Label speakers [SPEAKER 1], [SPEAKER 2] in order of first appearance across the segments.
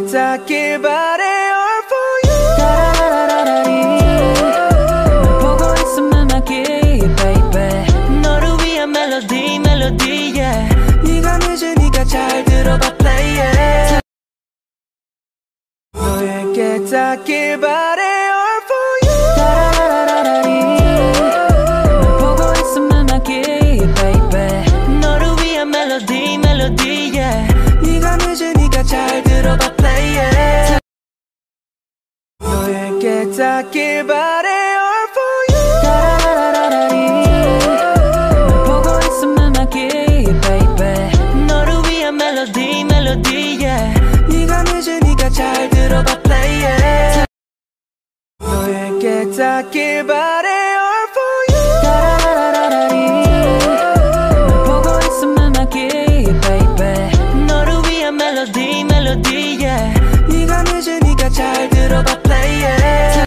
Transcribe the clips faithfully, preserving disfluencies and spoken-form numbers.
[SPEAKER 1] 닿길 바래 all for you.
[SPEAKER 2] 따라라라라리 보고 있으면 하기 baby. 너를 위한 멜로디 멜로디 yeah.
[SPEAKER 1] 네가 늦으니까 잘 들어봐 play it. 너에게 닿길 바래 all for you.
[SPEAKER 2] 따라라라라리 보고 있으면 하기 baby. 너를 위한 멜로디 멜로디 yeah.
[SPEAKER 1] 네가 늦으니까 잘 들어봐 play it. 너에게 닿길 바래 all for you.
[SPEAKER 2] 따라라라라리 보고 있으면 하기 baby. 너를 위한 멜로디 멜로디 yeah.
[SPEAKER 1] 네가 늦으니까 잘 들어봐 play it. 너에게 닿길 바래 all for you.
[SPEAKER 2] 따라라라라리 보고 있으면 하기 baby. 너를 위한 멜로디 멜로디 yeah.
[SPEAKER 1] 네가 늦으니까 잘 들어봐 play it.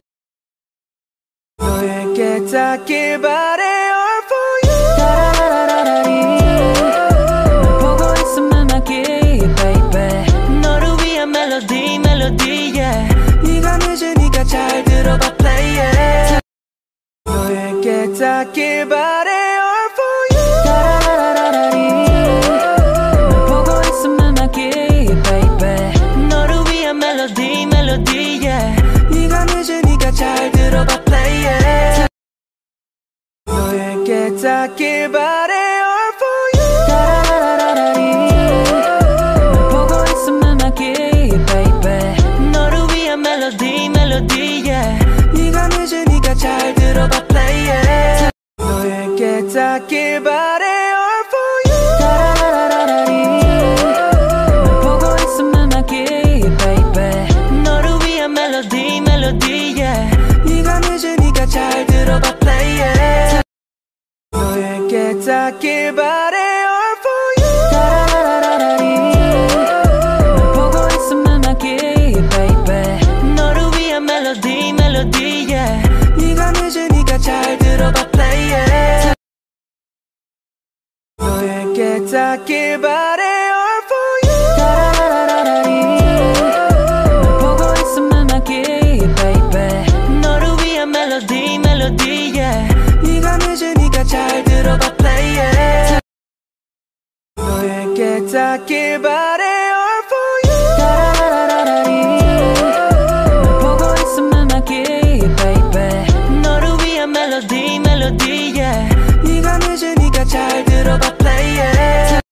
[SPEAKER 1] 너에게 닿길 바래 all for you.
[SPEAKER 2] 따라라라라리 보고 있으면 하기 baby. 너를 위한 멜로디 멜로디 yeah.
[SPEAKER 1] 네가 늦으니까 잘 들어봐 play it. 너에게 닿길 바래 all for you.
[SPEAKER 2] 따라라라라리 보고 있으면 하기 baby. 너를 위한 멜로디 멜로디 yeah.
[SPEAKER 1] 네가 늦으니까 잘 들어봐 play it. 너에게 닿길 바래 all for you.
[SPEAKER 2] 따라라라라리 보고 있으면 하기 baby. 너를 위한 멜로디 멜로디 yeah.
[SPEAKER 1] 네가 늦으니까 잘 들어봐 play it. 너에게 닿길 바래 all for you.
[SPEAKER 2] 따라라라라리 보고 있으면 하기 baby. 너를 위한 멜로디 멜로디 yeah.
[SPEAKER 1] 네가 늦으니까 잘 들어봐 play it. 너에게 닿길 바래 all for you.
[SPEAKER 2] 따라라라라리 보고 있으면 하기 baby. 너를 위한 멜로디 멜로디 yeah.
[SPEAKER 1] 네가 늦으니까 잘 들어봐 play it. 너에게 닿길 바래 all for you.
[SPEAKER 2] 따라라라라리 보고 있으면 하기 baby. 너를 위한 멜로디 멜로디 yeah.
[SPEAKER 1] 네가 늦으니까 잘 들어봐 play it. 너에게 닿길 바래 all for you.
[SPEAKER 2] 따라라라라리 보고 있으면 하기 baby. 너를 위한 멜로디 멜로디 yeah.
[SPEAKER 1] 네가 늦으니까 잘 들어봐 play it.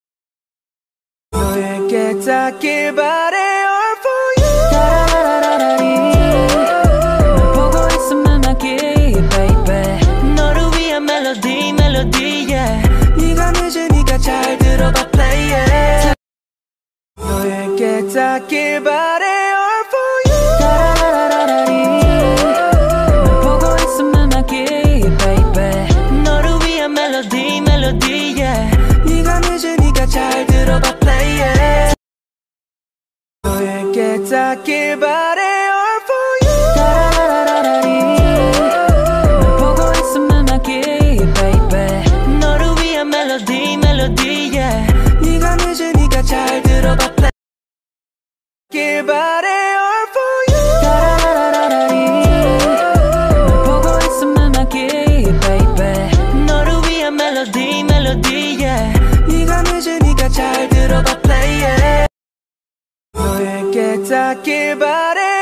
[SPEAKER 1] 너에게 닿길 바래 all for you.
[SPEAKER 2] 따라라라라리 보고 있으면 하기 baby. 너를 위한 멜로디 멜로디 yeah.
[SPEAKER 1] 네가 늦으니까 잘 들어봐 play it. 너에게 닿길 바래 all for you.
[SPEAKER 2] 따라라라라리 보고 있으면 하기 baby. 너를 위한 멜로디 멜로디 yeah.
[SPEAKER 1] 네가 늦으니까 잘 들어봐 play it. 너에게 닿길 바래 all for you.
[SPEAKER 2] 따라라라라리 보고 있으면 하기 baby. 너를 위한 멜로디 멜로디 yeah.
[SPEAKER 1] 네가 늦으니까 잘 들어봐 play 길 바래 all for you.
[SPEAKER 2] 따라라라라리 보고 있으면 하기 baby. 너를 위한 멜로디 멜로디 yeah.
[SPEAKER 1] 네가 늦으니까 잘 들어봐 play it. 너에게 닿길 바래